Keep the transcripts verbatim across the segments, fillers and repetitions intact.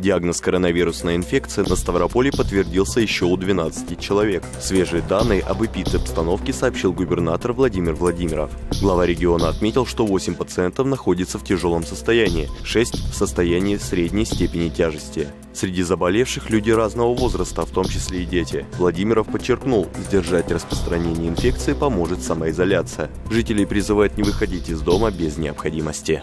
Диагноз коронавирусной инфекции на Ставрополе подтвердился еще у двенадцати человек. Свежие данные об эпидобстановке сообщил губернатор Владимир Владимиров. Глава региона отметил, что восемь пациентов находятся в тяжелом состоянии, шесть в состоянии средней степени тяжести. Среди заболевших люди разного возраста, в том числе и дети. Владимиров подчеркнул, сдержать распространение инфекции поможет самоизоляция. Жителей призывают не выходить из дома без необходимости.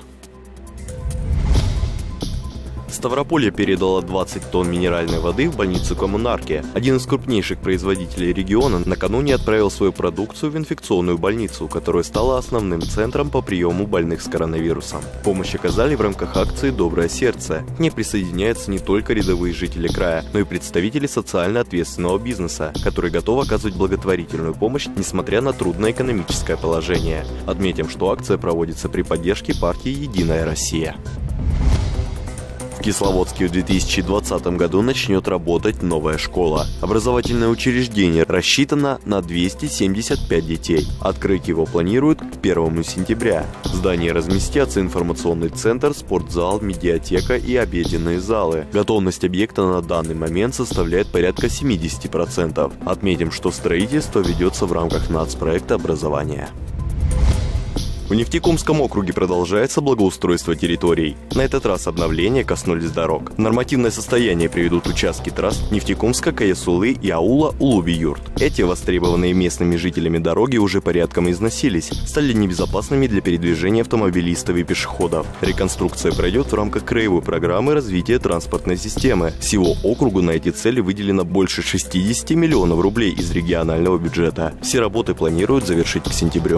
Ставрополье передало двадцать тонн минеральной воды в больницу Коммунарки. Один из крупнейших производителей региона накануне отправил свою продукцию в инфекционную больницу, которая стала основным центром по приему больных с коронавирусом. Помощь оказали в рамках акции «Доброе сердце». К ней присоединяются не только рядовые жители края, но и представители социально ответственного бизнеса, который готов оказывать благотворительную помощь, несмотря на трудное экономическое положение. Отметим, что акция проводится при поддержке партии «Единая Россия». В Кисловодске в две тысячи двадцатом году начнет работать новая школа. Образовательное учреждение рассчитано на двести семьдесят пять детей. Открыть его планируют к первому сентября. В здании разместятся информационный центр, спортзал, медиатека и обеденные залы. Готовность объекта на данный момент составляет порядка семидесяти процентов. Отметим, что строительство ведется в рамках нацпроекта образования. В Нефтекумском округе продолжается благоустройство территорий. На этот раз обновления коснулись дорог. В нормативное состояние приведут участки трасс Нефтекумска, Каясулы и аула Улуби-Юрт. Эти востребованные местными жителями дороги уже порядком износились, стали небезопасными для передвижения автомобилистов и пешеходов. Реконструкция пройдет в рамках краевой программы развития транспортной системы. Всего округу на эти цели выделено больше шестидесяти миллионов рублей из регионального бюджета. Все работы планируют завершить к сентябрю.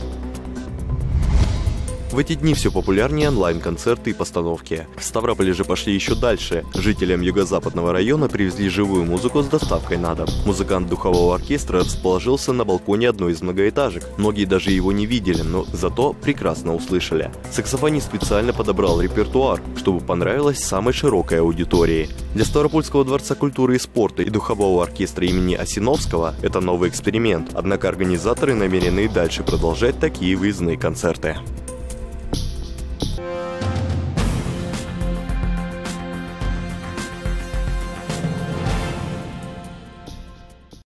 В эти дни все популярнее онлайн-концерты и постановки. В Ставрополе же пошли еще дальше. Жителям юго-западного района привезли живую музыку с доставкой на дом. Музыкант духового оркестра расположился на балконе одной из многоэтажек. Многие даже его не видели, но зато прекрасно услышали. Саксофонист специально подобрал репертуар, чтобы понравилось самой широкой аудитории. Для Ставропольского дворца культуры и спорта и духового оркестра имени Осиновского это новый эксперимент. Однако организаторы намерены и дальше продолжать такие выездные концерты.